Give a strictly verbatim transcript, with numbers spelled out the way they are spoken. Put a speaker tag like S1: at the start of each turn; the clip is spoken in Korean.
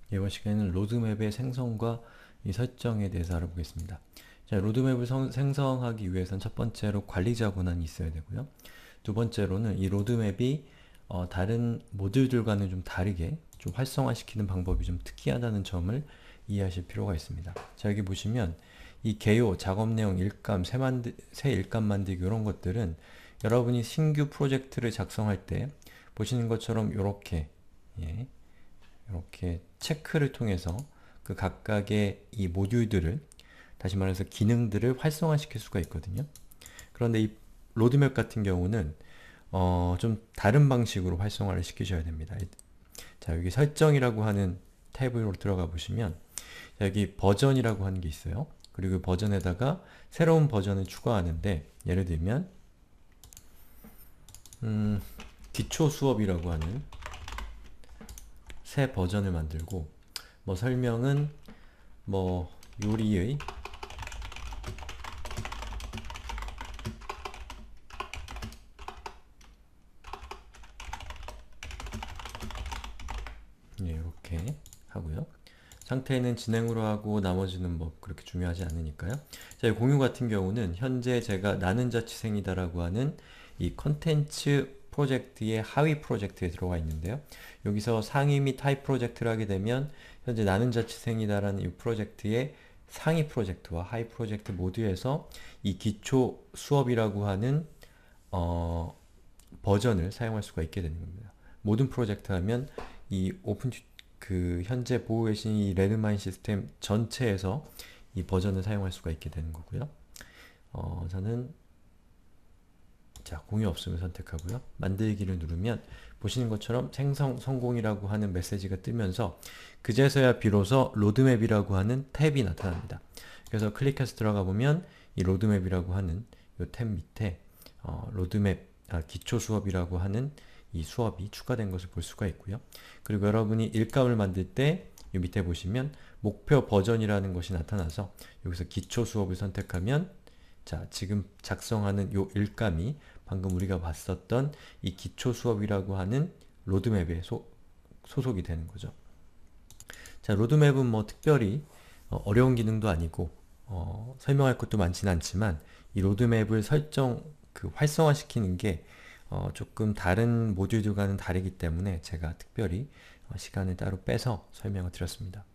S1: 이번 시간에는 로드맵의 생성과 이 설정에 대해서 알아보겠습니다. 자, 로드맵을 성, 생성하기 위해서는 첫 번째로 관리자 권한이 있어야 되고요. 두 번째로는 이 로드맵이 어, 다른 모듈들과는 좀 다르게 좀 활성화시키는 방법이 좀 특이하다는 점을 이해하실 필요가 있습니다. 자, 여기 보시면 이 개요, 작업 내용, 일감, 새, 만드, 새 일감 만들기 이런 것들은 여러분이 신규 프로젝트를 작성할 때 보시는 것처럼 이렇게 예, 이렇게 체크를 통해서 그 각각의 이 모듈들을, 다시 말해서 기능들을 활성화시킬 수가 있거든요. 그런데 이 로드맵 같은 경우는 어, 좀 다른 방식으로 활성화를 시키셔야 됩니다. 자, 여기 설정이라고 하는 탭으로 들어가 보시면 여기 버전이라고 하는 게 있어요. 그리고 버전에다가 새로운 버전을 추가하는데, 예를 들면 음, 기초 수업이라고 하는 새 버전을 만들고, 뭐 설명은 뭐 요리의 예, 이렇게 하고요. 상태는 진행으로 하고 나머지는 뭐 그렇게 중요하지 않으니까요. 자, 이 공유 같은 경우는 현재 제가 나는 자취생이다 라고 하는 이 컨텐츠 프로젝트의 하위 프로젝트에 들어가 있는데요. 여기서 상위 및 하위 프로젝트를 하게 되면 현재 나는 자취생이다 라는 이 프로젝트의 상위 프로젝트와 하위 프로젝트 모두에서 이 기초 수업이라고 하는 어, 버전을 사용할 수가 있게 되는 겁니다. 모든 프로젝트 하면 이 오픈 그 현재 보고 계신 이 레드마인 시스템 전체에서 이 버전을 사용할 수가 있게 되는 거고요. 어, 저는 자, 공유 없음을 선택하고요. 만들기를 누르면 보시는 것처럼 생성 성공이라고 하는 메시지가 뜨면서 그제서야 비로소 로드맵이라고 하는 탭이 나타납니다. 그래서 클릭해서 들어가 보면 이 로드맵이라고 하는 이 탭 밑에 어, 로드맵 아, 기초 수업이라고 하는 이 수업이 추가된 것을 볼 수가 있고요. 그리고 여러분이 일감을 만들 때 이 밑에 보시면 목표 버전이라는 것이 나타나서 여기서 기초 수업을 선택하면 자, 지금 작성하는 요 일감이 방금 우리가 봤었던 이 기초 수업이라고 하는 로드맵에 소, 소속이 되는 거죠. 자, 로드맵은 뭐 특별히 어, 어려운 기능도 아니고 어, 설명할 것도 많지는 않지만 이 로드맵을 설정, 그 활성화시키는 게 어, 조금 다른 모듈들과는 다르기 때문에 제가 특별히 어, 시간을 따로 빼서 설명을 드렸습니다.